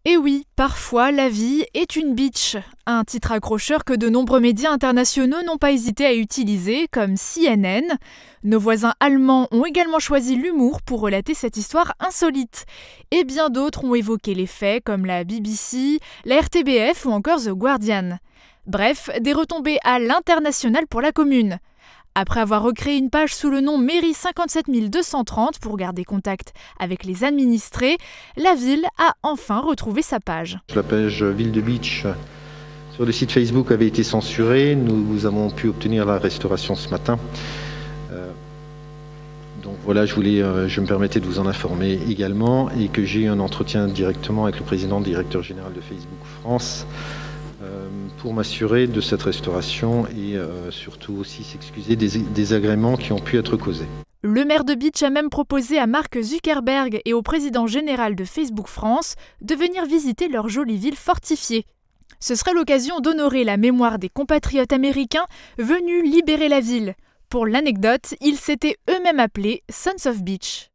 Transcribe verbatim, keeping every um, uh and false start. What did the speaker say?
Et oui, parfois la vie est une bitch. Un titre accrocheur que de nombreux médias internationaux n'ont pas hésité à utiliser, comme C N N. Nos voisins allemands ont également choisi l'humour pour relater cette histoire insolite. Et bien d'autres ont évoqué les faits, comme la B B C, la R T B F ou encore The Guardian. Bref, des retombées à l'international pour la commune. Après avoir recréé une page sous le nom Mairie cinquante-sept mille deux cent trente pour garder contact avec les administrés, la ville a enfin retrouvé sa page. La page Ville de Bitch sur le site Facebook avait été censurée. Nous avons pu obtenir la restauration ce matin. Euh, donc voilà, je, voulais, euh, je me permettais de vous en informer également et que j'ai eu un entretien directement avec le président directeur général de Facebook France pour m'assurer de cette restauration et euh, surtout aussi s'excuser des désagréments qui ont pu être causés. Le maire de Bitch a même proposé à Mark Zuckerberg et au président général de Facebook France de venir visiter leur jolie ville fortifiée. Ce serait l'occasion d'honorer la mémoire des compatriotes américains venus libérer la ville. Pour l'anecdote, ils s'étaient eux-mêmes appelés Sons of Bitch.